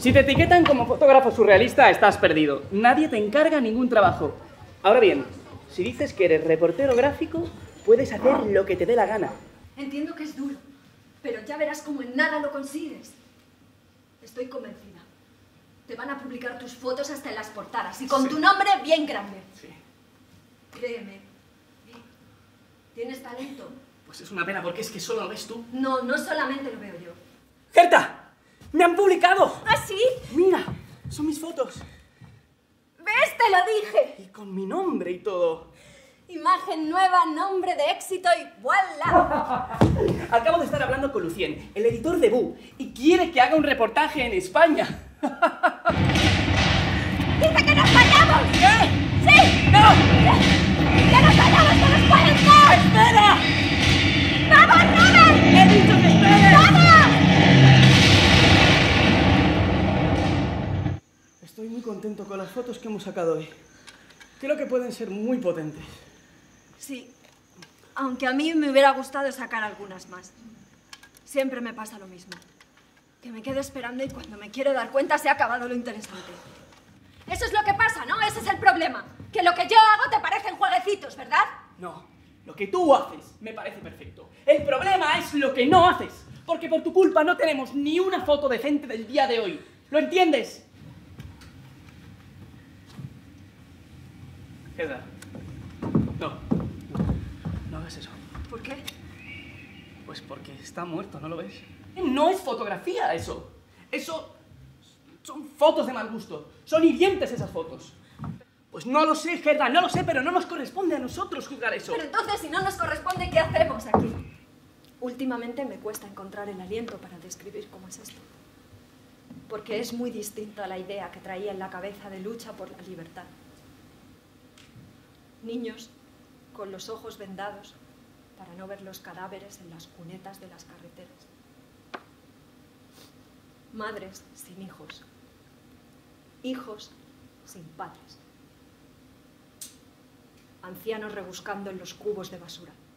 Si te etiquetan como fotógrafo surrealista, estás perdido. Nadie te encarga ningún trabajo. Ahora bien, si dices que eres reportero gráfico, puedes hacer lo que te dé la gana. Entiendo que es duro, pero ya verás cómo en nada lo consigues. Estoy convencida. Te van a publicar tus fotos hasta en las portadas y con tu nombre bien grande. Sí. Créeme. ¿Tienes talento? Pues es una pena porque es que solo lo ves tú. No, no solamente lo veo yo. ¡Gerta! ¡Me han publicado! ¿Ah, sí? Mira, son mis fotos. ¿Ves? Te lo dije. Y con mi nombre y todo. Imagen nueva, nombre de éxito y ¡voilá! Acabo de estar hablando con Lucien, el editor de Bu, y quiere que haga un reportaje en España. ¡Dice que nos vayamos! ¿Qué? ¡Sí! ¡No! ¡Que nos vayamos, que nos pueden más! ¡Espera! ¡Vamos, Robert! ¡He dicho que esperes! ¡Vamos! Estoy muy contento con las fotos que hemos sacado hoy. Creo que pueden ser muy potentes. Sí, aunque a mí me hubiera gustado sacar algunas más. Siempre me pasa lo mismo. Que me quedo esperando y cuando me quiero dar cuenta se ha acabado lo interesante. Eso es lo que pasa, ¿no? Ese es el problema. Que lo que yo hago te parecen jueguecitos, ¿verdad? No, lo que tú haces me parece perfecto. El problema es lo que no haces. Porque por tu culpa no tenemos ni una foto decente del día de hoy. ¿Lo entiendes? Gerda. No hagas eso. ¿Por qué? Pues porque está muerto, ¿no lo ves? No es fotografía eso. Eso son fotos de mal gusto. Son hirientes esas fotos. Pues no lo sé, Gerda, no lo sé, pero no nos corresponde a nosotros juzgar eso. Pero entonces, si no nos corresponde, ¿qué hacemos aquí? Últimamente me cuesta encontrar el aliento para describir cómo es esto. Porque es muy distinto a la idea que traía en la cabeza de lucha por la libertad. Niños con los ojos vendados para no ver los cadáveres en las cunetas de las carreteras. Madres sin hijos. Hijos sin padres. Ancianos rebuscando en los cubos de basura.